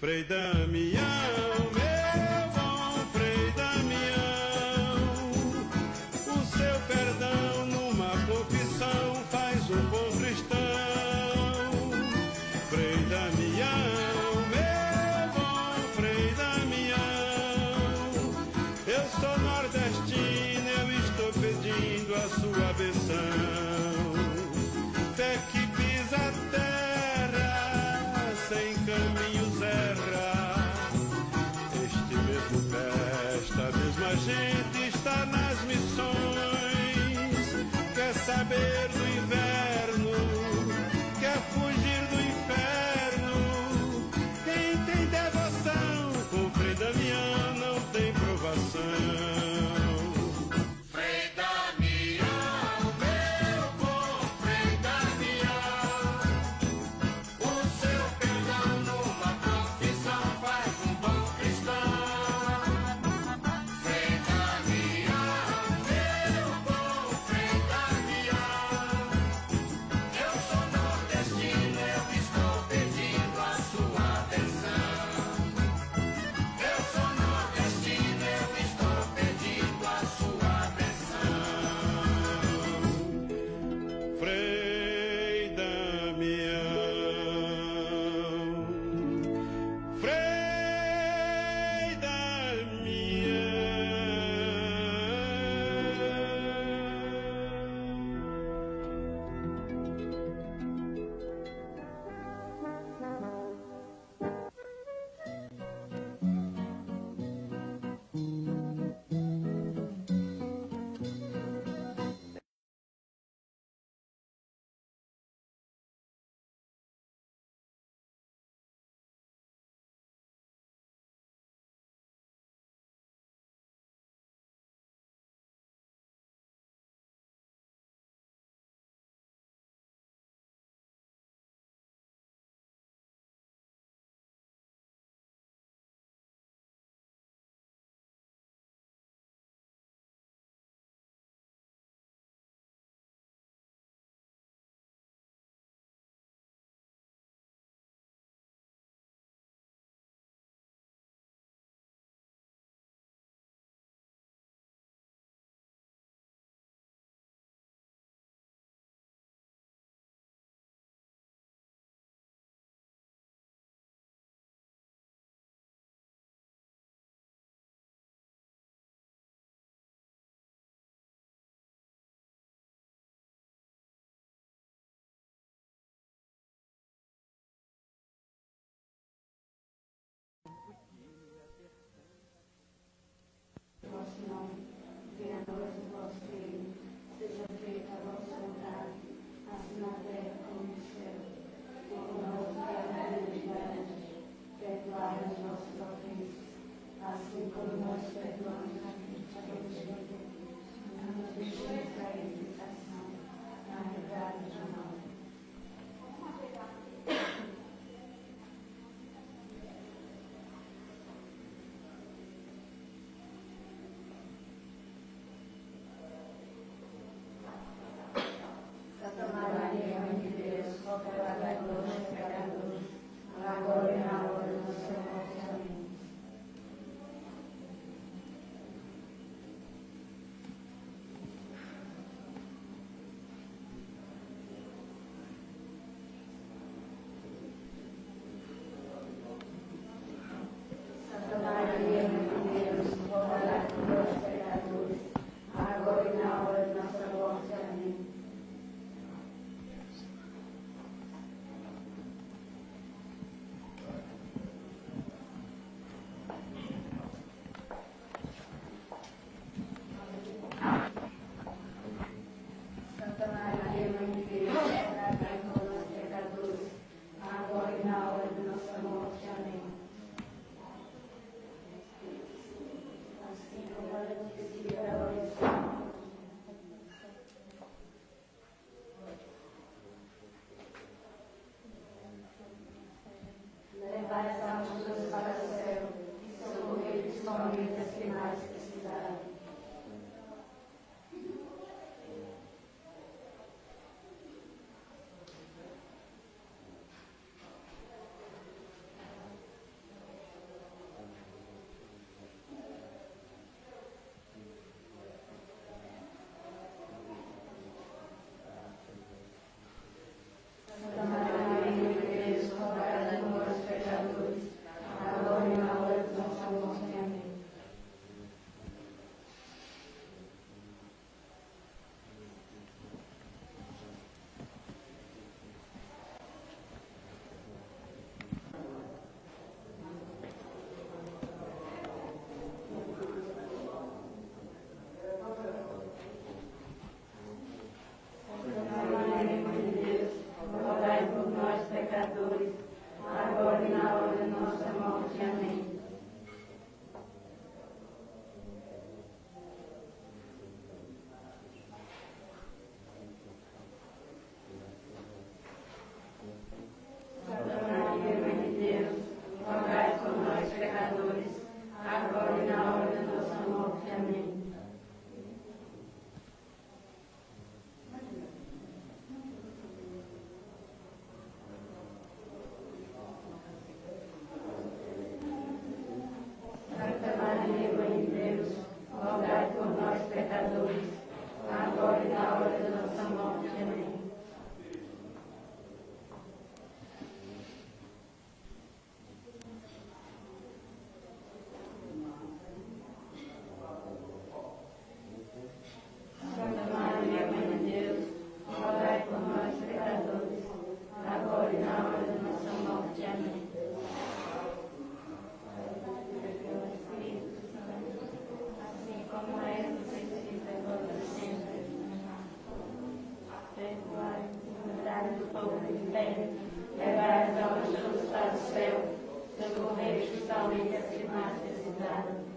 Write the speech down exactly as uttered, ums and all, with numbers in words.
Frei Damião, meu bom Frei Damião, o seu perdão numa confissão faz um bom cristão. Frei Damião, meu bom Frei Damião, eu sou nordestino, eu estou pedindo a sua benção. Fé que pisa a terra, sem caminhos erra. Este mesmo pé, esta mesma gente está nas missões. Quer saber do inverno, quer fugir do inferno. Quem tem devoção com Frei Damião não tem provação. Vosso nome, venha a nós o vosso reino, seja feita a vossa vontade, assim na terra como no céu. O nosso cada dia de hoje, perdoai as nossas ofensas, assim como nós perdoamos a quem nos ofende. Não nos deixeis cair em tentação, mas livrai-nos do mal. Santa Maria, Mãe de Deus, rogai por nós, pecadores, agora e na hora da nossa morte. Amém. Santa Maria, Mãe de Deus, rogai por nós, pecadores, agora e na hora da nossa morte. Amém. Santa Maria, Mãe de Deus, rogai por nós, pecadores, agora e na hora da nossa morte. Amém. Assim como ela dizia a oração. Levai as almas todas para o céu e socorrei principalmente as que mais precisarem. socorrei principalmente as que mais precisaram